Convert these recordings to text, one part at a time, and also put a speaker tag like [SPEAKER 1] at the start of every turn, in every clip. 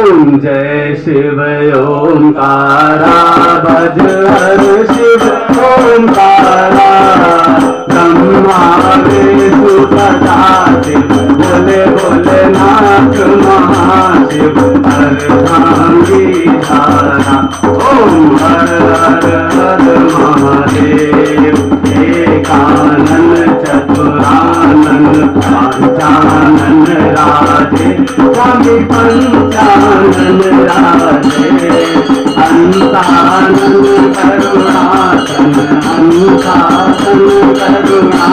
[SPEAKER 1] ओम जय शिव ओंकारा भज हर शिव ओंकारा ब्रह्मा विष्णु सदा शिव बोले बोले नाथ महाशिव हर भांगी धारा ओम हर हर हर महादेव एकानन चतुरानन पंचानन राधे स्वामी पंचानन राधे अंतानन करुणासन अंतानन करुणा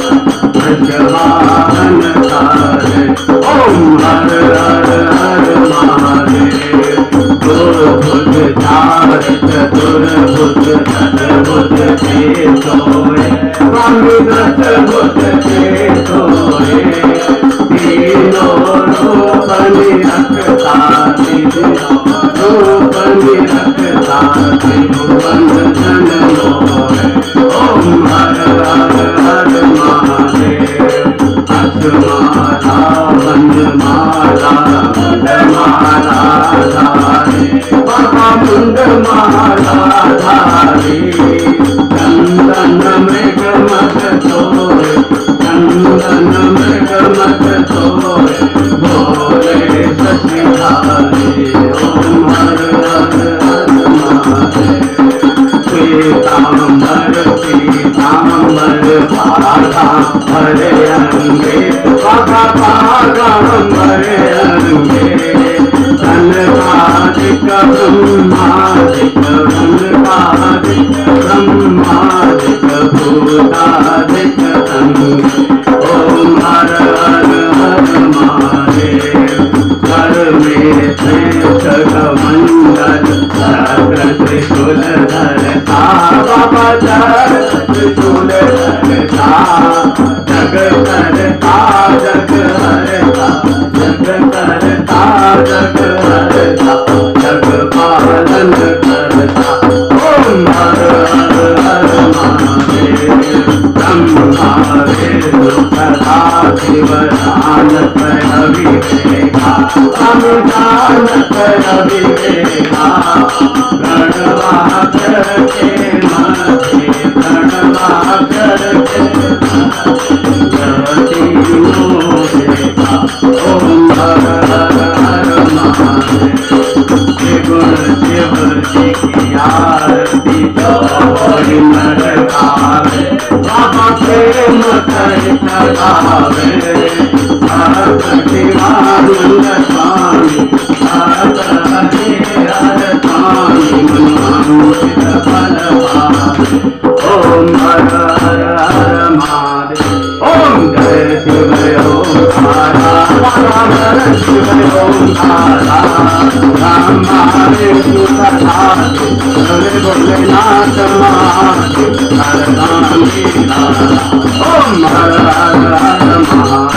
[SPEAKER 1] भगवान तारे ओम हर हर हर महादेव दुर्भुज चार चतुर्भुज सद्भुज के सोए स्वामी दशभुज के सोए तीनों रूप निरखता रूप निरखता त्रिभुवन जन मोहे ओम हर हर हर महादेव अस्माला वंदमाला वंदमाला धारी बाबा मुंडमाला धारी चंदन मृग मत सोए चंदन मृग मत सोए भोले शशिधारी ओम हर हर हर महादेव पीताम्बर पीताम्बर पागा भरे अंगे पागा पागा भरे अंगे धनवादिक ब्रह्मादिक ब्रह्मादिक ब्रह्मादिक भूतादिक अंगे ओम हर हर हर महादेव कर में मंडल चक्र त्रिशूल धरता बाबा चक्र त्रिशूल धरता जग करता जग हरता जग करता जग हरता जग पालन करता ओम हर हर हर महादेव ब्रह्मा विष्णु सदा शिव जानत अविवेका जानत अविवेका प्रणवाक्षर के मध्य प्रणवाक्षर के ओम हर हर हर महादेव त्रिगुण शिव जी की आरती जोड़ी नर गावे बाबा प्रेम सहित गावे शिवानंद स्वामी हर हर स्वामी मनोमोहित फल पावे ओम हर हर हर महादेव ओम जय शिव ओंकारा हर शिव ओंकारा ब्रह्मा विष्णु सदा बोले बोले नाथ महादेव हर गांधी ओम हर हर हर महादेव।